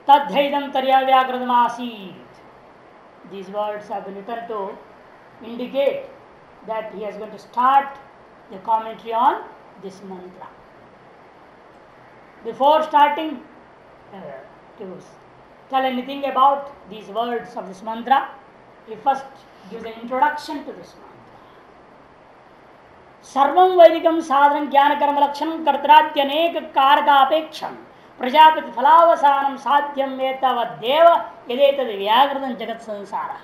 Tadhaidam tarya vyakradamasit. These words have been written to indicate that he is going to start the commentary on this mantra. Before starting to tell anything about these words of this mantra, he first gives an introduction to this mantra. सर्वं वैदिकं साधनं ज्ञान कर्म लक्षणं कर्तराद्यनेक कारकापेक्षं प्रजापति फलावसानं साध्यं एतावद्देव यदेतद् व्याकृतं जगत् संसारः.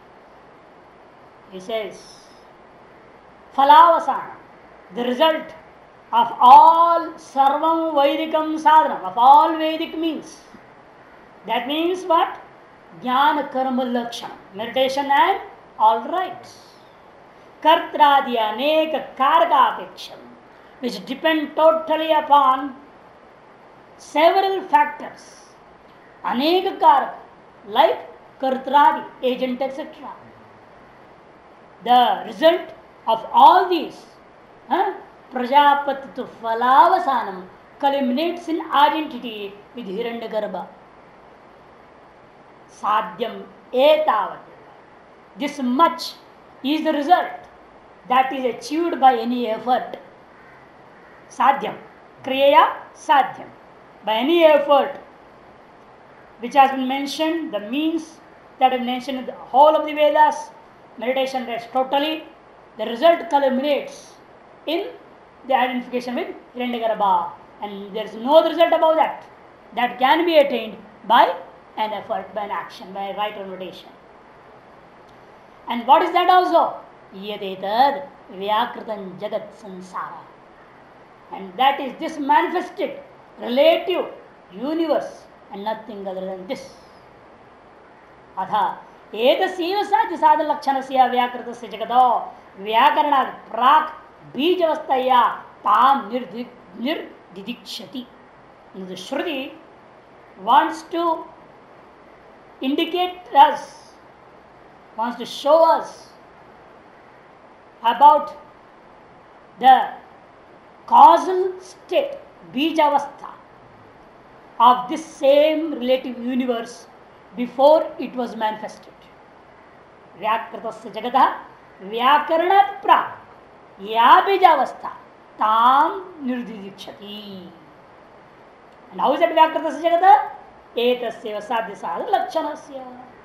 He says फलावसानं, the result of all sarvam vaidikam sadhanam, of all Vedic means. That means what? Jnana karma lakshanam, meditation and all rights. Kartradi aneka kargapeksham, which depend totally upon several factors. Aneka karga, like kartradi, agent, etc. The result of all these, Prajapati to Falavasanam, culminates in identity with Hiranyagarbha. Sadhyam etavat. This much is the result that is achieved by any effort. Sadhyam. Kriya sadhyam. By any effort which has been mentioned, the means that is mentioned in the whole of the Vedas, meditation rests totally, the result culminates in the identification with Hiranyagarbha, and there is no other result above that. That can be attained by an effort, by an action, by a right or meditation. And what is that also? Yadetad vyakritam jagat sansara. And that is this manifested relative universe and nothing other than this. Atha एतस्यैव साध्य साधन लक्षणस्य व्याकृतस्य जगतो व्याकरणात् प्राक् बीजावस्थया ताम निर्दिदिक्षति. The Shruti wants to indicate us, wants to show us about the causal state, Bijavastha, of this same relative universe before it was manifested. Vyakritasya jagatah vyakaranat prak ya Bijavastha tam nirdidikshati. And how is that vyakritasya jagatah? Etasya sadhya sadhana lakshanasya.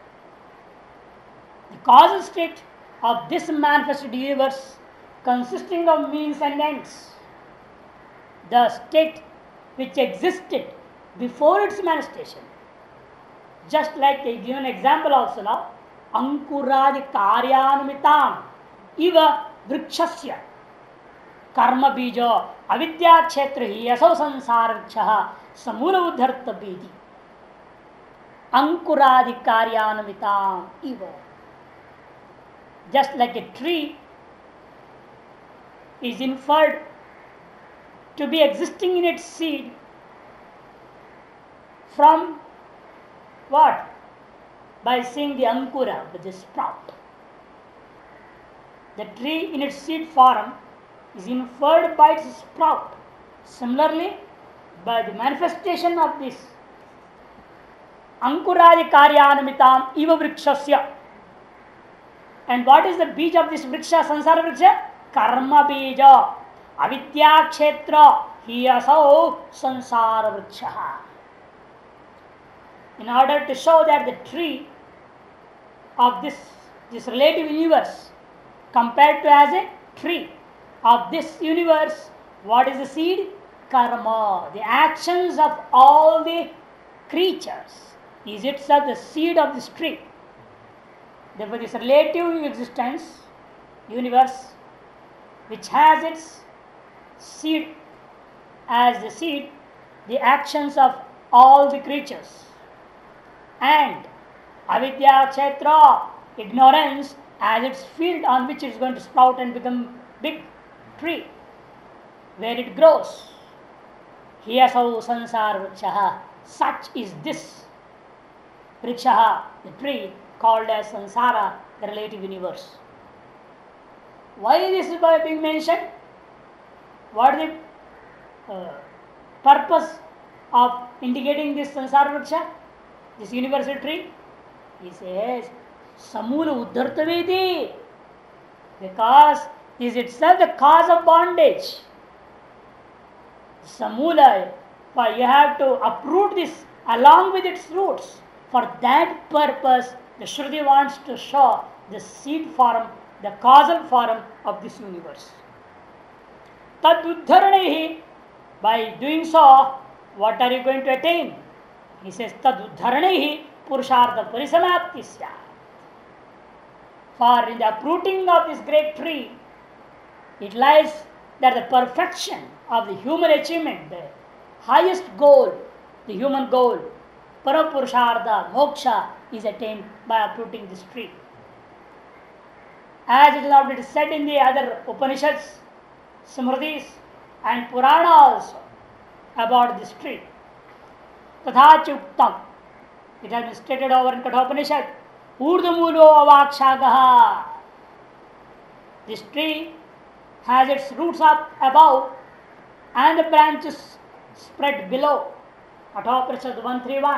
The causal state of this manifested universe consisting of means and ends, the state which existed before its manifestation. Just like I give an example also now, Ankuradi Karyanumitam Iva Vrikshasya Karma Bija Avidya Kshetra Yaso Sansara Vrikshaha Samula Uddharta Bidi. Ankuradi Karyanumitam Iva. Just like a tree is inferred to be existing in its seed from what? By seeing the ankura, the sprout. The tree in its seed form is inferred by its sprout. Similarly, by the manifestation of this ankuradi karyanamitam iva vrikshasya. And what is the beach of this vriksha, sansara vriksha? Karma bija. Avidya kshetra hiyasau sansara vrikshaha. In order to show that the tree of this relative universe compared to as a tree of this universe, what is the seed? Karma, the actions of all the creatures is itself the seed of this tree. Therefore this relative existence, universe, which has its seed as the seed, the actions of all the creatures, and avidya kshetra, ignorance, as its field on which it is going to sprout and become big tree, where it grows. Hiyasau sansara vrikshaha, such is this vrikshaha, the tree called as sansara, the relative universe. Why this is being mentioned? What is the purpose of indicating this sansara vriksha? this universal tree? He says, Samula Uddhartavedi, because is itself the cause of bondage. Samula, for you have to uproot this along with its roots. For that purpose, the Shruti wants to show the seed form, the causal form of this universe. Tad uddharanehi, by doing so, what are you going to attain? He says, Tad uddharanehi purushartha parisamapti syat. For in the uprooting of this great tree, it lies that the perfection of the human achievement, the highest goal, the human goal, Parapurushartha, moksha, is attained by uprooting this tree. As it is already said in the other Upanishads, Smritis, and Purana also about this tree. Tatha Chuktam, it has been stated over in Kathopanishad, Urdhamulo avakshagaha. This tree has its roots up above and the branches spread below. Kathopanishad 131.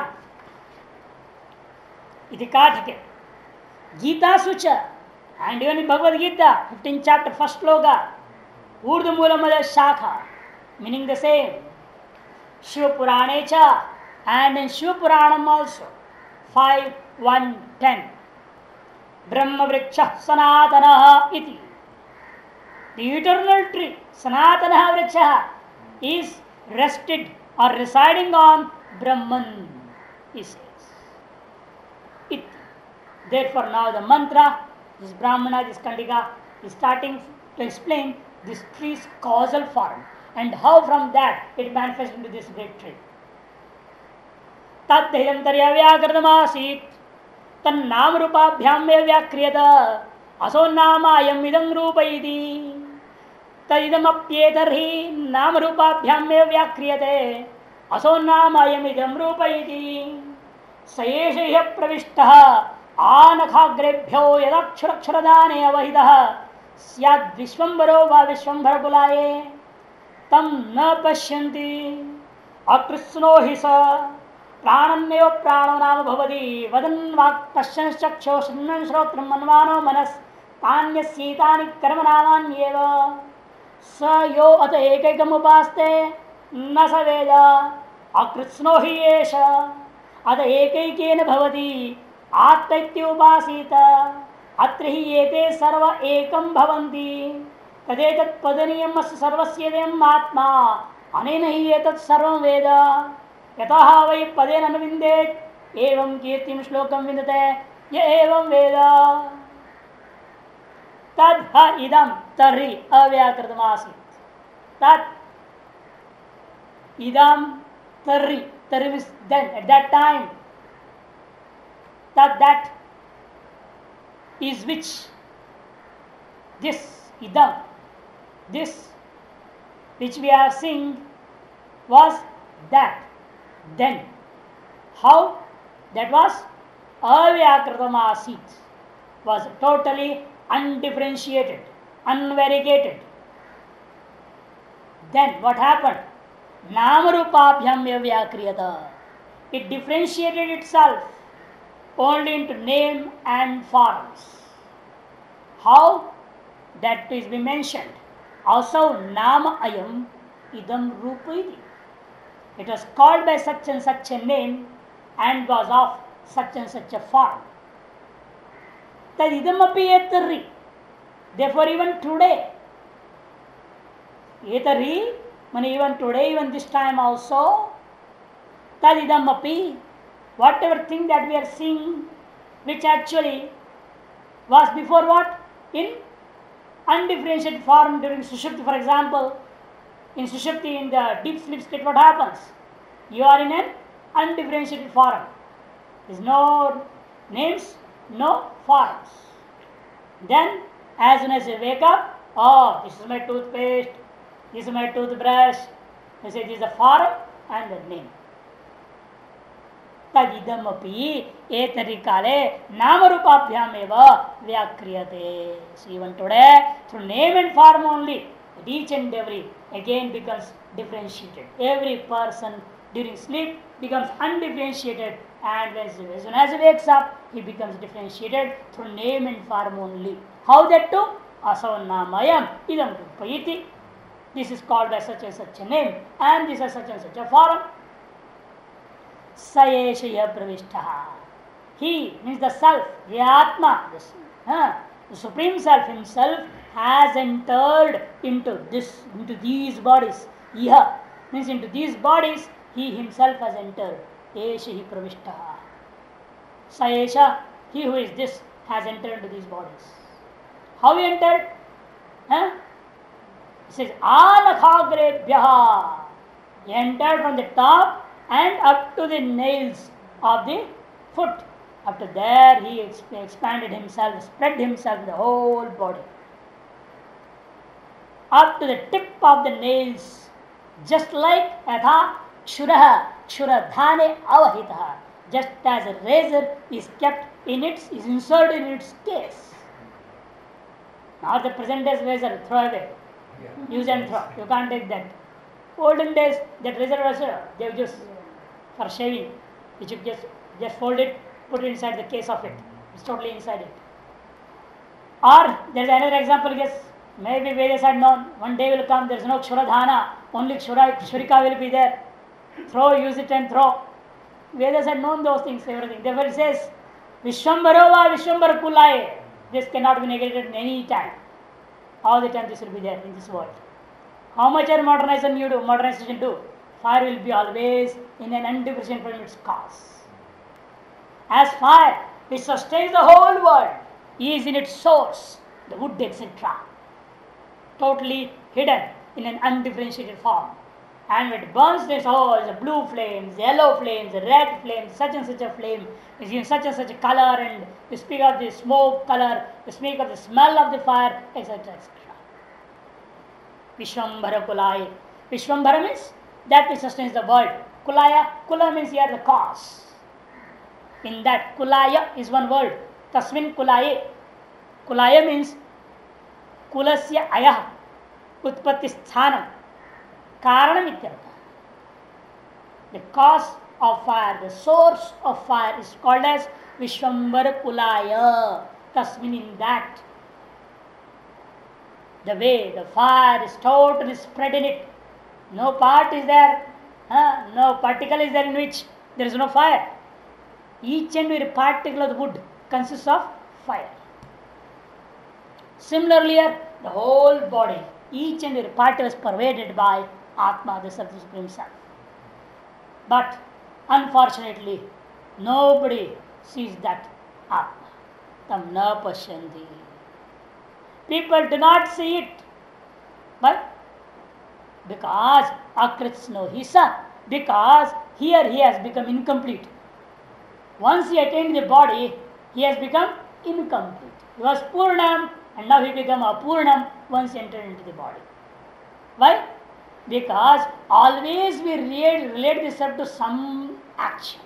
Iti Kathike. Gita Sucha, and even in Bhagavad Gita, 15th chapter, 1st sloka, Urdhamula Mala Shakha, meaning the same. Shiva Purane cha, and in Shiva Puranam also, 5:1-10. Brahma Vriksha Sanatana iti. The eternal tree, Sanatana Vriksha, is rested or residing on Brahman, he says. It. Therefore, now the mantra, this Brahmana, this Kandika, is starting to explain this tree's causal form and how from that it manifests into this great tree. Tadhyantarya vyakritamasit tannam rupabhyam me vyakriyata aso namayam idam rupayiti tadidam apyetarhi nam rupabhyam me vyakriyate aso namayam idam rupayiti sayesha pravishtaha आनखाग्रेभ्यो यदाक्षरक्षरदाने अवहितः स्याद् विश्वम्भरो वा विश्वम्भर कुलाये तम न पश्यन्ति अकृत्स्नो हि स प्राणन्नेव प्राणो नाम भवति वदन् वाक् पश्यन् चक्षो शृण्वन् श्रोत्रं मन्वानो मनस् तान्यस्यैतानि कर्मनामान्येव स यो अत एकैकमुपास्ते न स वेद अकृत्स्नो हि एष अत एकैकेन भवति आत्मैत्युपासीत अत्र हि एते सर्व एकं भवन्ति तदेतत् पदनीयम् अस्य सर्वस्येदम् आत्मा अनेन हि एतत् सर्वं वेद यतः वै पदेन अनुविन्देत् एवं कीर्तिं श्लोकं विन्दते य एवं वेद तद् इदं तर्हि अव्याकृतमासीत् तत् idam tarri. Tarri means then, at that time, that is which, this idam, this which we are seeing was that. Then, how? That was avyakritamasit, was totally undifferentiated, unvariegated. Then what happened? Namarupabhyam vyakriyata. It differentiated itself only into name and forms. How? That is be mentioned. Also, nama ayam idam rupayati. It was called by such and such a name and was of such and such a form. Tad idam api etari. Therefore, even today, etari, even today, even this time also, tad idam api, whatever thing that we are seeing, which actually was before what? In undifferentiated form during Sushupti, for example. In Sushupti, in the deep sleep state, what happens? You are in an undifferentiated form. There is no names, no forms. Then, as soon as you wake up, oh, this is my toothpaste, this is my toothbrush. You say this is the form and the name. Tadidamapi etarikale namarupabhyam eva vyakriyate. So even today, through name and form only, each and every again becomes differentiated. Every person during sleep becomes undifferentiated, and as soon as he wakes up, he becomes differentiated through name and form only. How that too? Asavannamayam idam rupayiti. This is called by such and such a name, and this is such and such a form. Sayeshaya pravishtaha. He means the self, the Atma, the Supreme Self himself has entered into these bodies. Iha means into these bodies, he himself has entered. Esha hi pravishtaha. Sayesha, he who is this, has entered into these bodies. How he entered? It says, Alakagrebhyaha. He entered from the top and up to the nails of the foot. Up to there, he expanded himself, spread himself in the whole body. Up to the tip of the nails, just like Atha Kshuraha, Kshuradhane Avahitaha. Just as a razor is kept is inserted in its case. Not the present day's razor, throw away. Use and throw. You can't take that. Olden days, that razor was they were just for shaving. You should just fold it, put it inside the case of it. It's totally inside it. Or there's another example, yes. Maybe Vedas had known. One day will come, there's no Kshuradhana, only Kshurika will be there. Throw, use it and throw. Vedas had known those things, everything. Therefore it says, Vishwambarova Vishwambar Kulaye. This cannot be negated in any time. All the time this will be there in this world. How much modernization do? Fire will be always in an undifferentiated from its cause. As fire, it sustains the whole world, is in its source, the wood, etc. Totally hidden in an undifferentiated form. And when it burns, there's the blue flames, yellow flames, red flames, such and such a flame is in such and such a color, and you speak of the smoke color, you speak of the smell of the fire, etc. etc. Vishwambhara Kulaya. Vishwambhara means that which sustains the world. Kulaya, Kula means here the cause. In that, Kulaya is one word. Tasmin Kulaye. Kulaya means Kulasya Ayah, Utpatti Sthanam. Karanam ityartha. The cause of fire, the source of fire is called as Vishwambhara Kulaya. Tasmin, in that. The way the fire is totally spread in it. No part is there, no particle is there in which there is no fire. Each and every particle of the wood consists of fire. Similarly, the whole body, each and every particle is pervaded by Atma, the Self, the Supreme Self. But unfortunately, nobody sees that Atma. Tam na pashyanti. People do not see it. But because akrits no hisa, because here he has become incomplete. Once he attained the body, he has become incomplete. He was Purnam and now he become Apurnam once he entered into the body. Why? Because always we relate this up to some action.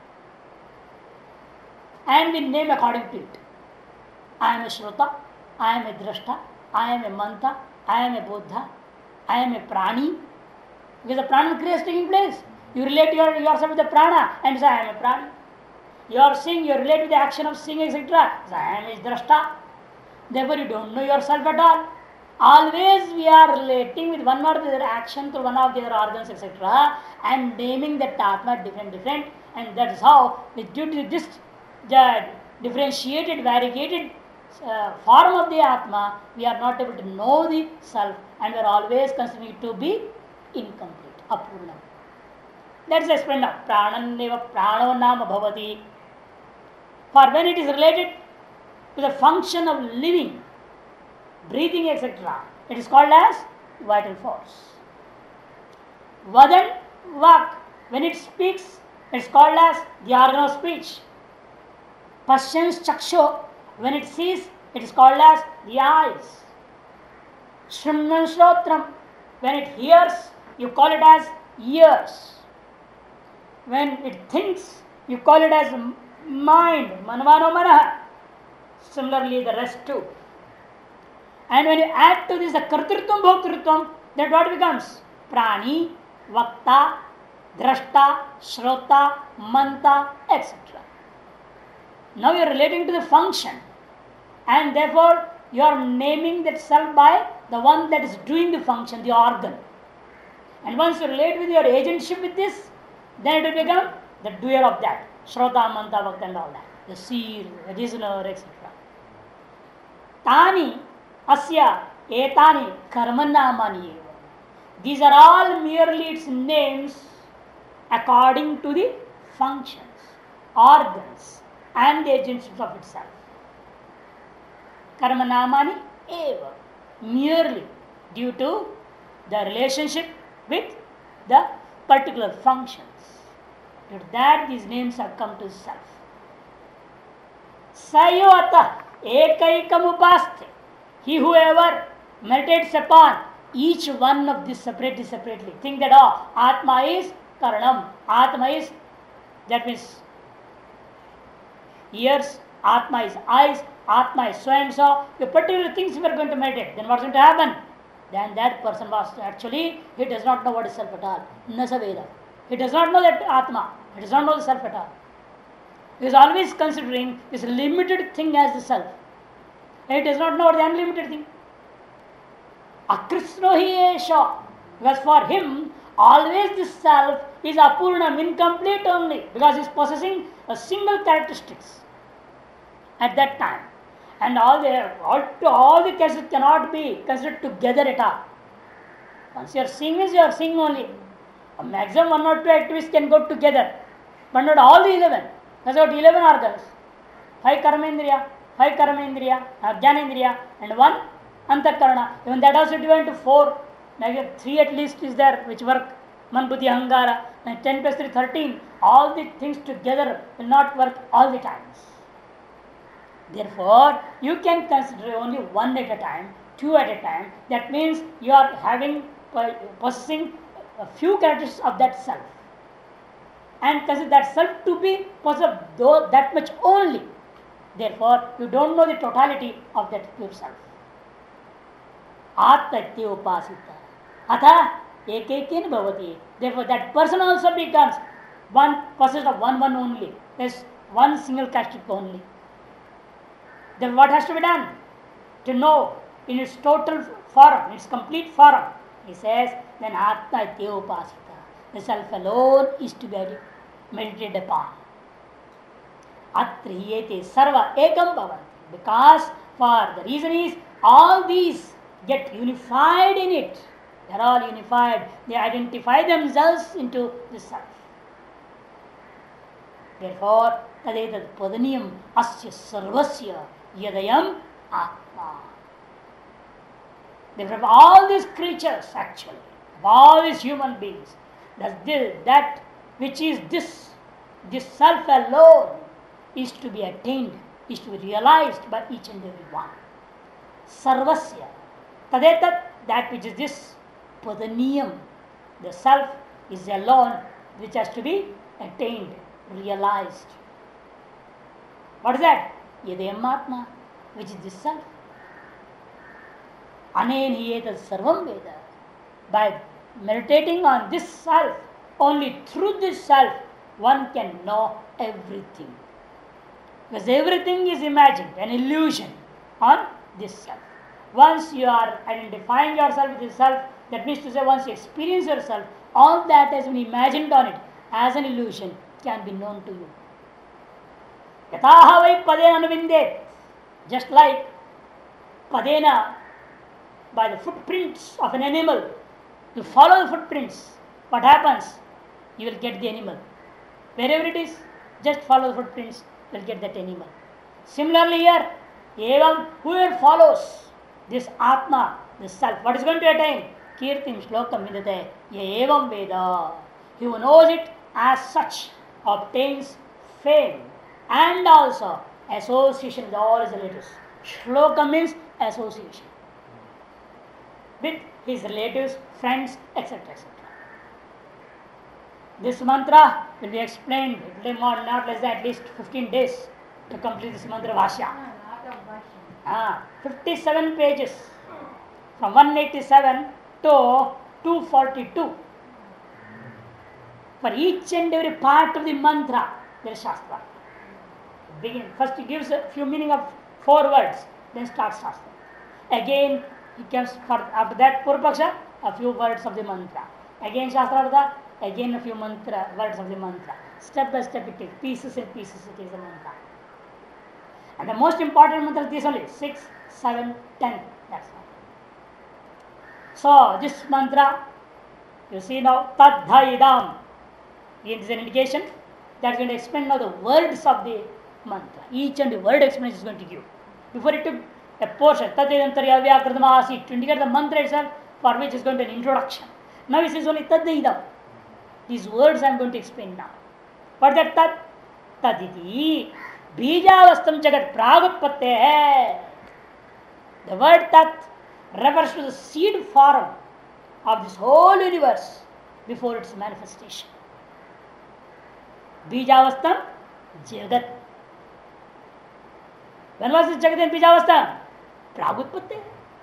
And we name according to it. I am a Shruta, I am a Drashta, I am a Manta, I am a Buddha, I am a Prani. Because the prana kriya is taking place. You relate yourself with the prana and say, I am a prana. You are seeing, you relate with the action of seeing, etc. I am a drashta. Therefore, you don't know yourself at all. Always we are relating with one or the other action to one of the other organs, etc. and naming that Atma different. And that is how, due to this differentiated, variegated form of the Atma, we are not able to know the self and we are always considering it to be incomplete, apurnam. That is explained now. Prananeva prano nama bhavati. For when it is related to the function of living, breathing, etc., it is called as vital force. Vadan, vak, when it speaks, it is called as the organ of speech. Pashyans chaksho, when it sees, it is called as the eyes. Shrimnan shrotram, when it hears, you call it as ears. When it thinks, you call it as mind, manvano manaha. Similarly, the rest too. And when you add to this the kartritvam bhokritvam, then what becomes? Prani, vakta, drashta, shrota, manta, etc. Now you are relating to the function, and therefore you are naming that self by the one that is doing the function, the organ. And once you relate with your agentship with this, then it will become the doer of that. Shrota, manta, bhakta and all that. The seer, the listener, etc. Tani, asya, etani, karmanamani. These are all merely its names according to the functions, organs, and the agencies of itself. Karmanamani eva. Merely due to the relationship with the particular functions. Due to that, these names have come to self. Sayota ekaikam upaste. He who ever meditates upon each one of these separately. Think that Atma is Karanam, Atma is, that means ears, Atma is eyes, Atma is so and so. The particular things we are going to meditate, then what's going to happen? Then that person was actually, he does not know what is self at all. Nasaveda. He does not know that Atma, he does not know the self at all. He is always considering this limited thing as the self. He does not know the unlimited thing. Akrisno hi esha. Because for him, always this self is apurnam, incomplete only, because he is possessing a single characteristics at that time. And all the cases cannot be considered together at all. Once you are seeing is, you are seeing only. A maximum 1 or 2 activities can go together, but not all the 11. That's got 11 organs. 5 karmendriya, jnanendriya, and 1 antakarana. Even that also divided into 4. Like 3 at least is there which work. Man, buddhi, ahangara, and 10 plus 3, 13. All the things together will not work all the times. Therefore, you can consider only 1 at a time, 2 at a time. That means you are possessing a few characteristics of that self, and consider that self to be possessed that much only. Therefore, you don't know the totality of that pure self. Atmatya upasita. Atha ekekena bhavati. Therefore, that person also becomes one possessed of one only. There's one single characteristic only. Then what has to be done? To know in its total form, its complete form. He says, then Atma Itya Upasita. The self alone is to be meditated upon. Atriyete Sarva Ekam Bhavanti. Because for the reason is, all these get unified in it. They are all unified. They identify themselves into the self. Therefore, Tadetat Padaniyam Asya Sarvasya Yadayam Atma. Therefore, all these creatures actually, all these human beings, that which is this self alone is to be attained, is to be realized by each and every one. Sarvasya. Tadetat, that which is this Padaniyam, the self is alone which has to be attained, realized. What is that? Yadayam Atma, which is this self. Anen hi etat sarvam veda. By meditating on this self, only through this self, one can know everything. Because everything is imagined, an illusion on this self. Once you are identifying yourself with this self, that means to say, once you experience yourself, all that has been imagined on it as an illusion can be known to you. Yataha vai padena anuvindet. Just like padena, by the footprints of an animal, you follow the footprints. What happens? You will get the animal. Wherever it is, just follow the footprints, you will get that animal. Similarly here, evam, whoever follows this Atma, this self, what is going to attain? Kirtim shlokam vidate, ye evam veda. He who knows it as such obtains fame and also association with all his relatives. Shloka means association with his relatives, friends, etc. etc. This mantra will be explained. It will take not less than at least 15 days to complete this mantra bhashya. 57 pages from 187 to 242. For each and every part of the mantra, there is Shastra. First he gives a few meaning of 4 words, then starts Shastra. Again, he comes after that Purvapaksha, a few words of the mantra. Again Shastra, again a few words of the mantra. Step by step it takes, pieces and pieces it is a mantra. And the most important mantra is this only, 6, 7, 10. That's all. So this mantra, you see now, Tadha Idam. It is an indication that is going to explain now the words of the mantra. Each and the word explanation is going to give. Before it took a portion, Tadidantari Avyakritamasi, to indicate the mantra itself, for which is going to be an introduction. Now it says only Tadidam. These words I am going to explain now. What is that Tad? Taditi Bijavastam Jagat Pragutpatte hai. The word Tat refers to the seed form of this whole universe before its manifestation. Bijavastam Jagat. When was this Jagat in Bijavastam? Pragutpatte.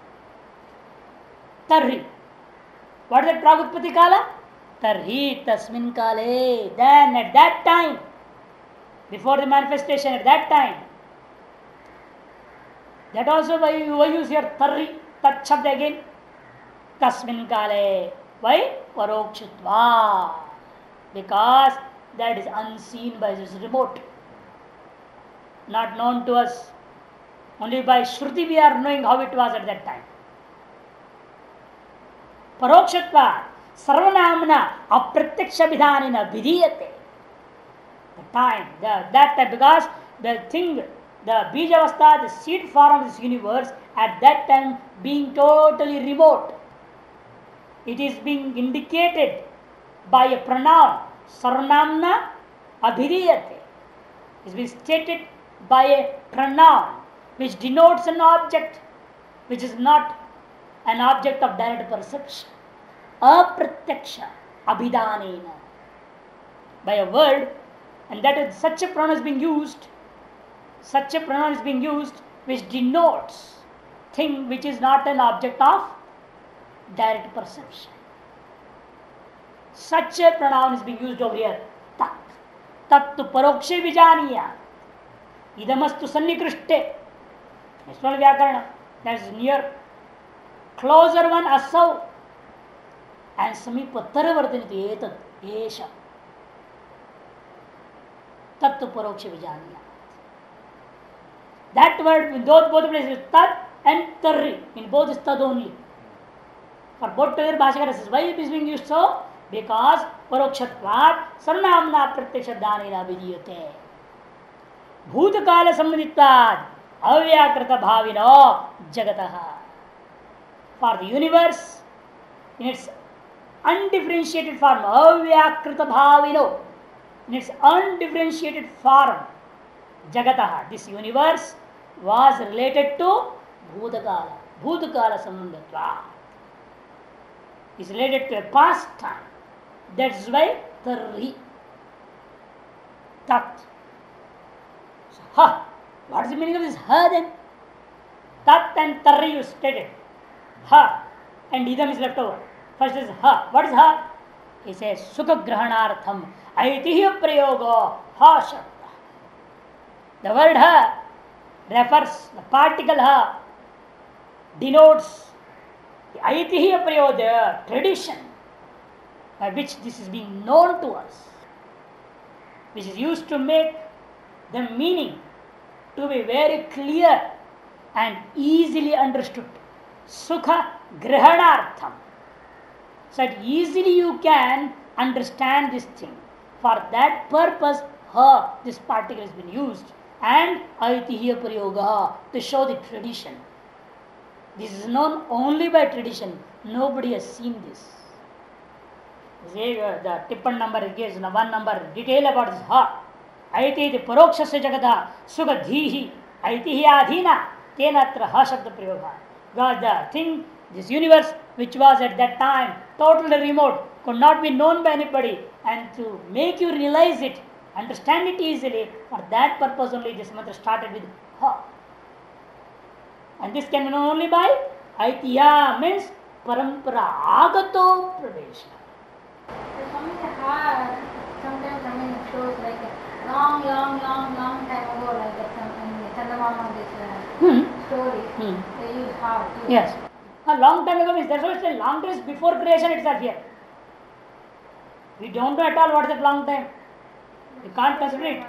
Tarhi. What is that Pragutpatti Kala? Tarhi Tasmin Kale. Then at that time, before the manifestation, at that time, that also why you use here Tarhi, Tat Shabd again. Tasmin Kale. Why? Parokshitva. Because that is unseen by this remote, not known to us. Only by Shruti we are knowing how it was at that time. Parokshatva sarvanamna apratyaksha vidhanina vidhiyate. The time, that time, because the thing, the Bijavastha, the seed form of this universe, at that time being totally remote, it is being indicated by a pronoun. Sarvanamna abhidhiyate is being stated by a pronoun which denotes an object which is not an object of direct perception. Apratyaksha abhidhanena. By a word, and that is such a pronoun is being used, which denotes thing which is not an object of direct perception. Such a pronoun is being used over here. Tat. Tattu parokshe vijaniya. Idamastu sannikrishte. Vishwal Vyakarana. That is near. Closer one asau. And samipattara vardhaniti etat. Esha. Tattu parokshe vijaniya. That word in both places, tat and tarri. In both is tad only. For both together, Bhashakara says, why it is being used so? Because parokshatvat sarvanamna pratyakshabdhanena vidhiyate. Bhutakala sambanditvad avyakrita bhavino jagataha. For the universe, in its undifferentiated form, avyakrita bhavino, in its undifferentiated form, jagataha, this universe was related to Bhutakala. Bhutakala sambanditvad is related to a past time. That's why Tarhi. Tat. So, ha. What is the meaning of this ha then? Tat and Tarhi you stated. Ha. And idam is left over. First is ha. What is ha? He says Sukha Grahanartham Aitihya Prayoga Ha Shabda. The word ha refers, the particle ha denotes the Aitihya Prayoga, tradition by which this is being known to us, which is used to make the meaning to be very clear and easily understood. Sukha Grahanartham. So that easily you can understand this thing. For that purpose, this particle has been used. And Aitihya Prayoga, to show the tradition. This is known only by tradition. Nobody has seen this. The tippan number gives one number detail about this ha. Aiti the parokshasya jagata sukha dhihi aitihya tenatra ha shabda prayoga. God, the thing, this universe which was at that time totally remote, could not be known by anybody, and to make you realize it, understand it easily, for that purpose only this mantra started with ha. And this can be known only by Aitihya, means parampara agato pravesha. There's only the ha sometimes I mean it shows like a long time ago, like some in Chandamama this story. They use heart. Yes. A long time ago means that's why it's a long time before creation itself here. We don't know at all what is that long time. You can't consider it.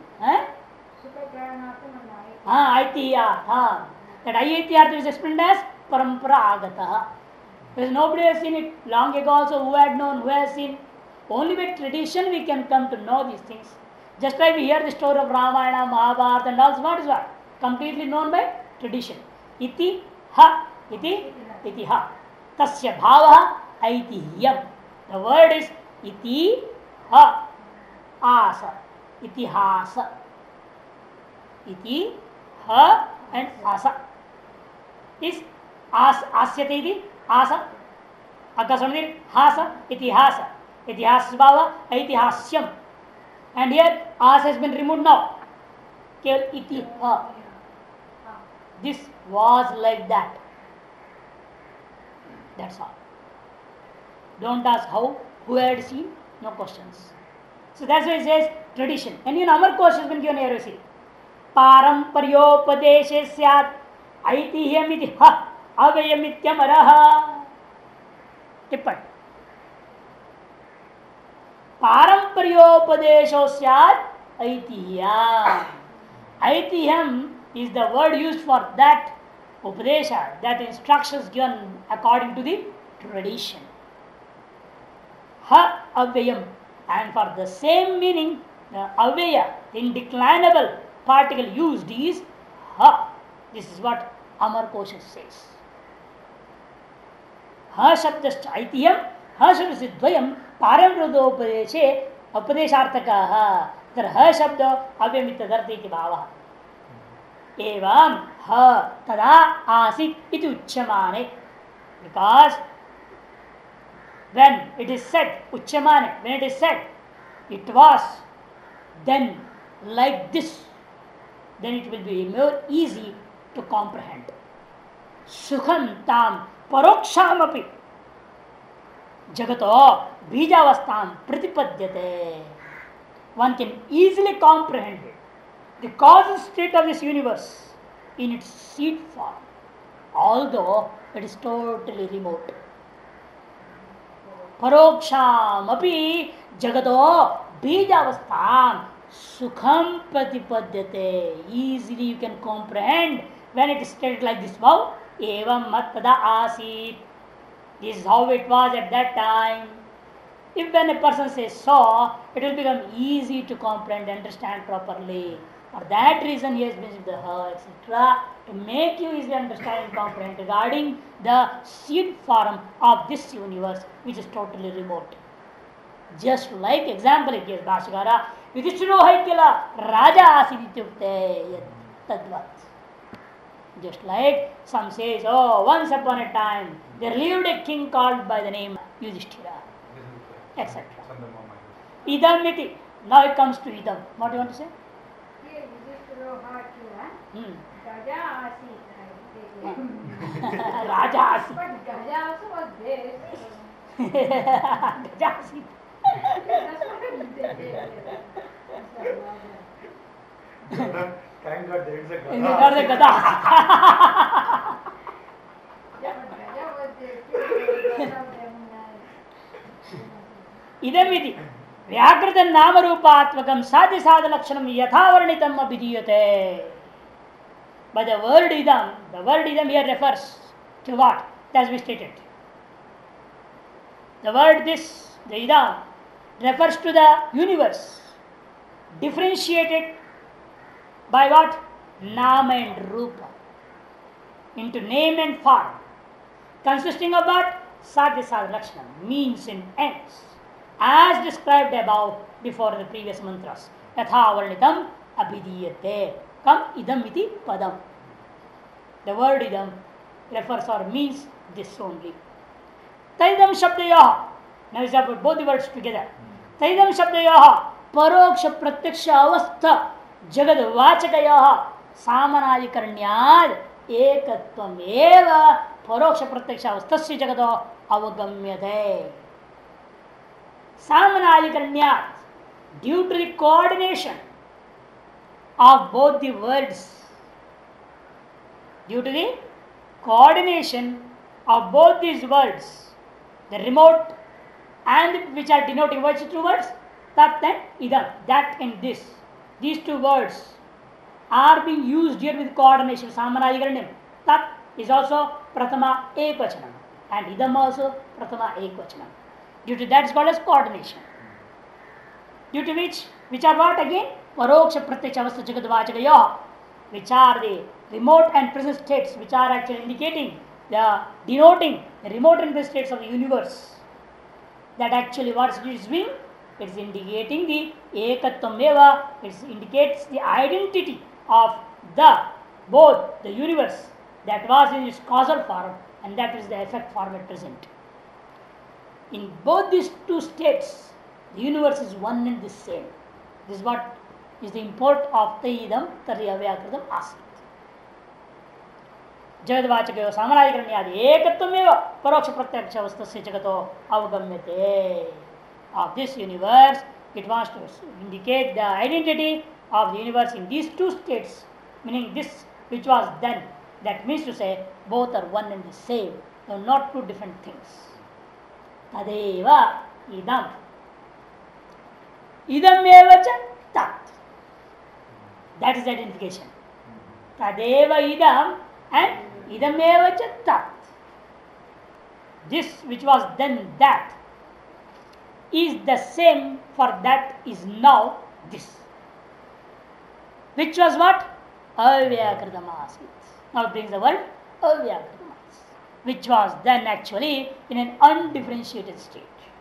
Aitiyartha. That Aitiyartha is explained as Parampara Agata. Because nobody has seen it long ago also. Who had known, who has seen. Only by tradition we can come to know these things. Just like we hear the story of Ramayana, Mahabharata and also what is what? Completely known by tradition. Iti ha. Iti ha. Tasya bhavaha aitihiyam. The word is iti ha. Asa. Itihasa. Iti ha and asa. Is asyate iti asa. Akasamdir hasa itihasa. Itihas bhava aitihasyam. And here as has been removed now. Keval iti ha. This was like that. That's all. Don't ask how, who had seen, no questions. So that's why it says tradition. And in Amar Kosh has been given here, you see. Paramparyopadeshe syat aitihiyamiti ha avayamityamaraha. Tippan. Paramparyopadesho syat aitihiyam. Aitihiyam is the word used for that upadesha, that instructions given according to the tradition. Ha avyayam. And for the same meaning, the avaya, indeclinable particle used is ha. This is what Amar Kosha says. Ha shabdascha aitiyam, ha shabdascha dvayam, paramrudopadeshe upadesharthakaha. Tar ha shabda avyamittadarthi iti bhava. Evam ha tada asit iti uchyamane. Because when it is said, uchyamane, when it is said, it was then like this, then it will be more easy to comprehend. Sukham tam parokshamapi jagato bijavastam pratipadyate. One can easily comprehend it. The causal state of this universe in its seed form, although it is totally remote. Paroksham api jagato bijavastam sukham pratipadyate. Easily you can comprehend when it is stated like this. Wow, evam mattada asit. This is how it was at that time. If when a person says so, it will become easy to comprehend and understand properly. For that reason he has mentioned the ha, etc. to make you easily understand and comprehend regarding the seed form of this universe, which is totally remote. Just like example it gives Bhashikara, Yudhishthiro haikila raja asidityukte tadvat. Just like some says, oh, once upon a time there lived a king called by the name Yudhishthira, etc. Idam iti. Now it comes to idam. What do you want to say? Gaja asit. Raja asit. But Gaja also was there. Gaja asit. That's what they did. Thank God there is a Gada. Is it not the Gada? Yeah, but Gaja was there. Idamiti. Vyakrita nama rupatmakam sadhi sadha lakshanam yathavarnitam abhidiyate. But the word idam here refers to what? As we stated. The word this, the idam, refers to the universe, differentiated by what? Nama and Rupa, into name and form, consisting of what? Sadhya sadha lakshanam, means and ends, as described above before the previous mantras. Yatha varnitam abhidiyate. Come idam iti padam. The word idam refers or means this only. Taidam shabdayaha. Now we have both the words together. Taidam shabdayaha paroksha pratyaksha avastha jagad vachakayaha samanadikaranyad ekatvam eva paroksha pratyaksha avasthasya jagado avagamyate. Samanadikaranyad. due to the coordination of both the words, due to the coordination of both these words, the remote and which are denoting which two words, tat and idam, that and this, these two words are being used here with coordination. Samanadikaranyam. Tat is also prathama ekvachanam and idam also prathama ekvachanam. Due to that is called as coordination. Due to which are what again? Paroksha pratyaksha avastha jagadvachakayo, which are the remote and present states, which are actually indicating denoting the remote and present states of the universe. That actually what it is doing? It is indicating the ekatvam eva. It indicates the identity of the both the universe that was in its causal form and that is the effect form at present. In both these two states, the universe is one and the same. This is what is the import of Taidam Taryavyakratam Asit. Jagadvachakayo Samanadikaranyadi Ekattvameva Paroksha Pratyaksha Avastasya Jagato Avagamyate. Of this universe, it wants to indicate the identity of the universe in these two states, meaning this which was then. That means to say both are one and the same, though not two different things. Tadeva idam. Idam eva cha tat. That is the identification. Tadeva idam and idam eva cha tat. This which was then that is the same for that is now this. Which was what? Avyakritam asit. Now it brings the word avyakritam asit, which was then actually in an undifferentiated state.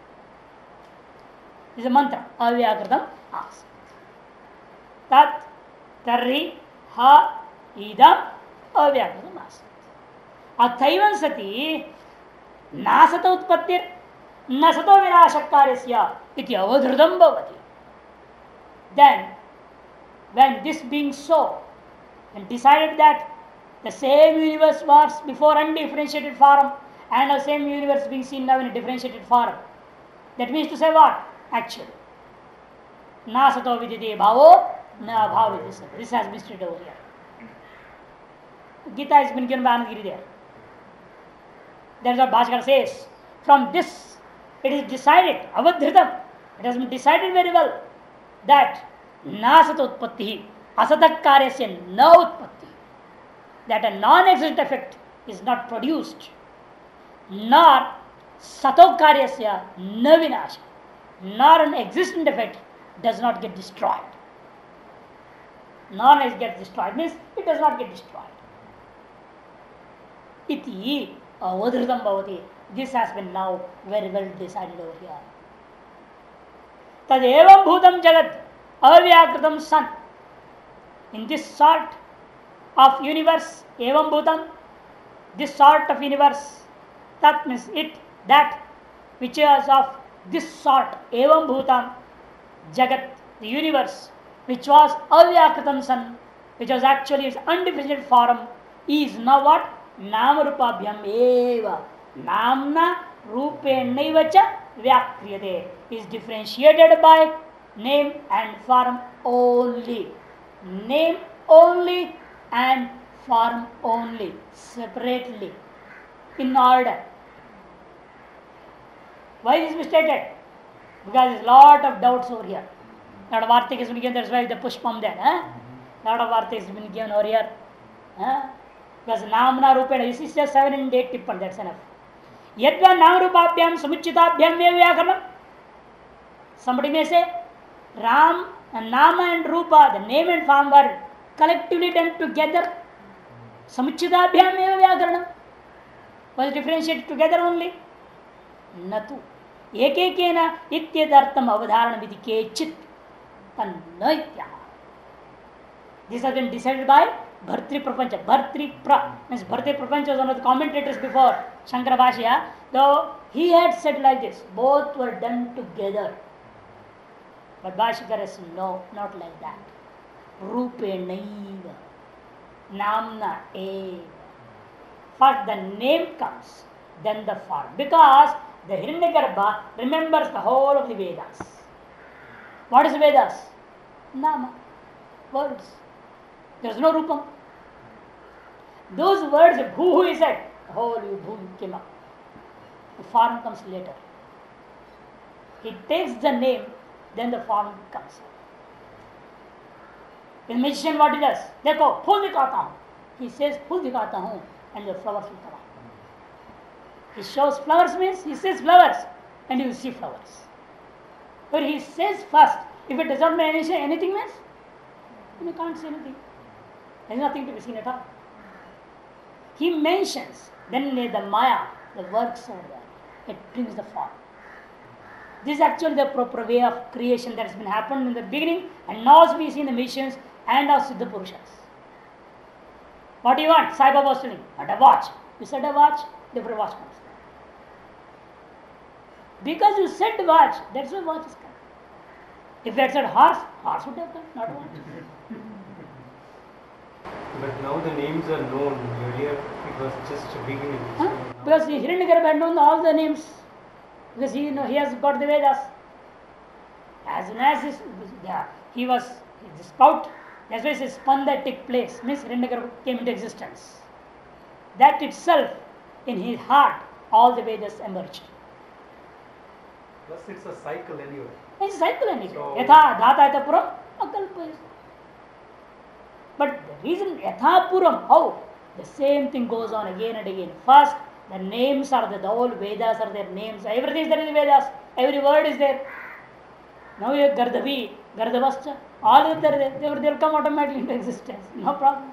This is a mantra. Avyakritam asit. Tat tarri ha idam avyakritam asit. Athaivan sati nasata utpattir न सतो विनाशकार्यस्य इति अवधृतं भवति. Then, when this being so, and decided that the same universe was before undifferentiated form, and the same universe being seen now in a differentiated form, that means to say what? Actually, na sato vidite bhavo, na bhav vidite. This has been stated over here. Gita has been given by Anandagiri there. That is what Bhashkar says. From this, it is decided, avadhritam, it has been decided very well that nasat utpatti, asatak karyasya na utpatti, that a non-existent effect is not produced, nor sato karyasya na vinasha, nor an existent effect does not get destroyed. Non gets destroyed means it does not get destroyed. Iti avadhritam bhavati. This has been now very well decided over here. Tad evam bhutam jagat avyakritam san. In this sort of universe, evam bhutam, this sort of universe, that means it, that which is of this sort, evam bhutam jagat, the universe, which was avyakritam san, which was actually its undifferentiated form, is now what? Namarupabhyam eva. Namna rupenaiva cha vyakriyate, is differentiated by name and form only. Name only and form only, separately, in order. Why is this stated? Because there is a lot of doubts over here. Lot of artik has been given, that's why the pushpam there. Lot of artik has been given over here. Because namna rupena, this is just 7 and 8 tippan, that's enough. Yadva Namrupabhyam Samuchitabhyam Vyakaranam. Somebody may say Ram and Nama and Rupa, the name and form were collectively done together. Samuchitabhyam Vyakaranam was differentiated together only. Natu. Ekekena ityadartam avadharanam iti kechit tannaitya. This has been decided by Bhartri Prapancha. Bhartri Pra means Bhartri Prapancha was one of the commentators before Shankara Bhashya, though he had said like this, both were done together. But Bhashikara says, no, not like that. Rupe naiva, namna eva. First the name comes, then the form. Because the Hiranyagarbha remembers the whole of the Vedas. What is Vedas? Nama. Words. There is no Rupam. Those words, who is it? Whole Bhu came up. The form comes later. He takes the name, then the form comes. The magician what he does? देखो फूल दिखाता हूँ. He says फूल दिखाता हूँ, and the flowers will come out. He shows flowers means he says flowers, and you will see flowers. But he says first. If it does not mean anything means, you can't see anything. There is nothing to be seen at all. He mentions, then the Maya, the works are there. It brings the form. This is actually the proper way of creation that has been happened in the beginning, and now we see in the missions and our Siddha Purushas. What do you want? Sai Baba was telling, want a watch. You said a watch, different watch comes. Because you said watch, that's why watch is come. If you had said horse, horse would have come, not watch. But now the names are known. Earlier it was just a beginning. Huh? Because Hiranyagarbha had known all the names. Because he has got the Vedas. As soon as he was the spout, that's why it spun that took place. Means Hiranyagarbha came into existence. That itself, in his heart, all the Vedas emerged. Plus it's a cycle anyway. It's a cycle anyway. So- Yatha dhata puram akalpa. But the reason Yatha Puram, how? The same thing goes on again and again. First, the names are there, the whole Vedas are their names. Everything is there in the Vedas. Every word is there. Now you have Gardhavi, Gardhavascha, all is there. They will come automatically into existence. No problem.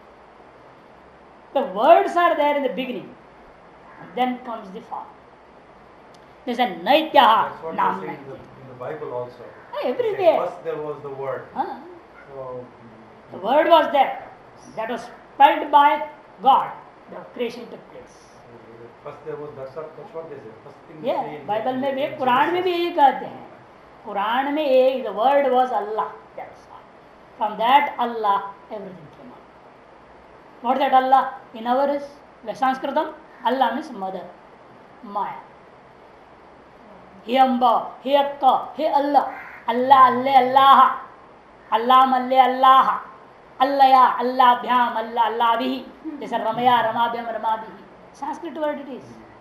The words are there in the beginning. And then comes the form. There's a Naityaha. That's what Nam they say in the Bible also. Everywhere. First there was the word. Huh? So The word was there. That was spelled by God. The creation took place. first there was that's what they say. First thing they Yeah, say in Bible में भी in Quran में भी Genesis. यही कहते हैं. कुरान में एक the word was Allah. That's all. From that Allah everything came out. What is that Allah? In our is Sanskritam, Allah means mother, Maya. He Amba, He Akka, He Allah, Allah, Allah, Allah, Malle, Allah, Allah, Allah, Bhyam, Allah, Allah, Bihi. This is Ramaya, Ramabhyam, Ramabihi. Sanskrit word it is.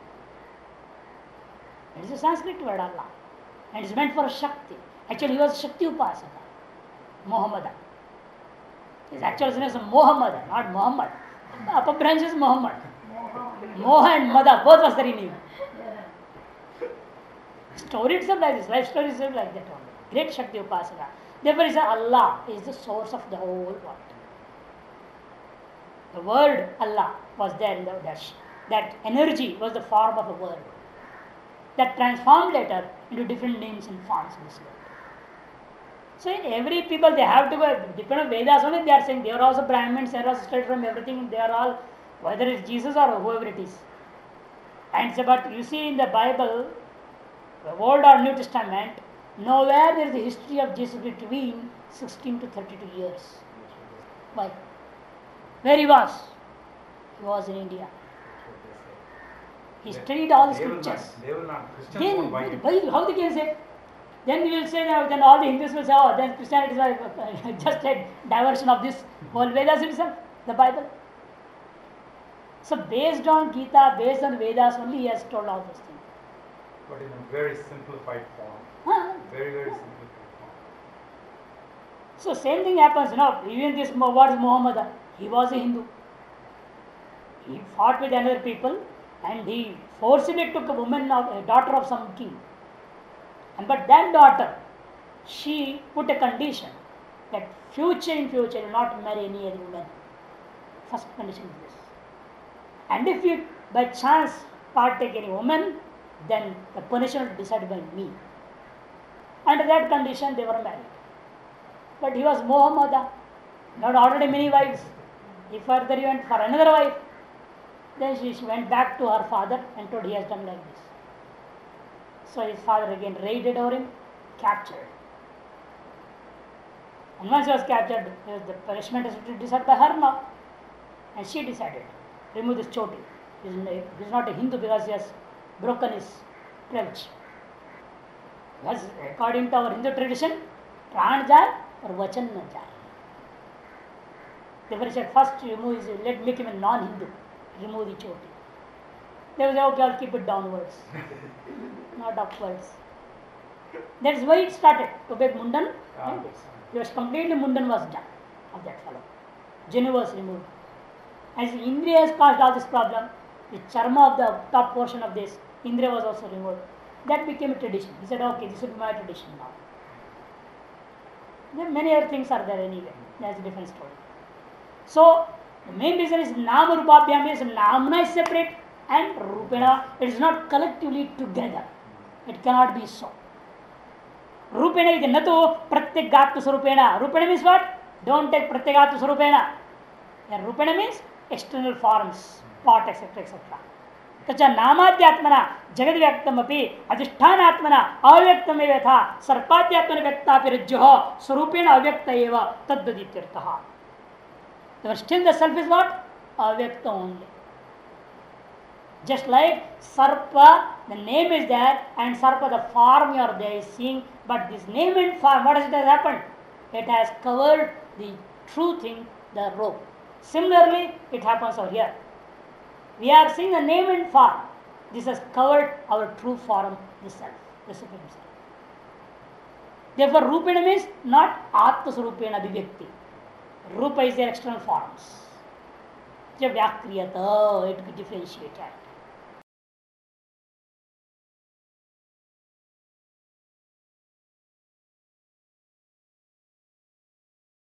It is a Sanskrit word, Allah. And it's meant for Shakti. Actually, he was Shakti Upasaka. Muhammadan. His actual name is Muhammadan, not Muhammad. The upper branch is Muhammad. Moha and Mada, both was there in him. Story itself like this, life story itself like that only. Great Shakti Upasaka. Therefore, he said Allah is the source of the whole world. The word Allah was there in the dash. That energy was the form of a word that transformed later into different names and forms in this world. So in every people they have to go, depend on Vedas only, they are saying they are also Brahmins, they are also straight from everything, they are all, whether it's Jesus or whoever it is. And so, but you see in the Bible, the Old or New Testament, nowhere there is a history of Jesus between 16 to 32 years. Why? Where he was? He was in India. He studied all the scriptures. They will not. Christians won't buy it. Then, how they can say? Then we will say that, then all the Hindus will say, oh, then Christianity is just a diversion of this whole Vedas itself, the Bible. So based on Gita, based on Vedas only, he has told all those things. But in a very simplified form. Huh? Very, very simplified form. So same thing happens, even this word Muhammad, he was a Hindu. He fought with another people and he forcibly took a woman, a daughter of some king. But that daughter, she put a condition that in future will not marry any other woman. First condition is this. And if you by chance partake any woman, then the punishment will be decided by me. Under that condition they were married. But he was Muhammad, had already many wives. He further went for another wife. Then she went back to her father and told he has done like this. So his father again raided over him, captured. And once he was captured, the punishment is decided by her now. And she decided, remove this choti. He is not a Hindu because he has broken his pledge. Because according to our Hindu tradition, प्राण जाए और वचन न जाए. Therefore, said first remove is let make him a non-Hindu. Remove the choti. They will say, okay, I'll keep it downwards, not upwards. That's why it started to make mundan. It was completely mundan was done of that fellow. Jenu was removed. As Indriya has caused all this problem, the charma of the top portion of this Indriya was also removed. That became a tradition. He said, okay, this will be my tradition now. Then many other things are there anyway. That's a different story. So, the main reason is Nama Rupabhyam means Namna is separate and Rupena, it is not collectively together. It cannot be so. Rupena is Natu Pratyagatu Sarupena. Rupena means what? Don't take Pratyagatu Sarupena. And Rupena means external forms, pot, etc. etc. तचा नामाद्यात्मना जगद व्यक्तमपि अधिष्ठानात्मना अव्यक्तमेव यथा सर्पाद्यात्मना व्यक्तापिरज्जुः स्वरूपेण अव्यक्त एव तद्वदित्यर्थः. Still the self is what? Avyakta only. Just like Sarpa, the name is there, and Sarpa, the form you are there is seeing, but this name and form, what has happened? It has covered the true thing, the rope. Similarly, it happens over here. We are seeing the name and form. This has covered our true form, the self, the Supreme Self. Therefore, Rupena means not Atma Surupena Abhivyakti. Rupa is their external forms. Vyakriyata, it could differentiate.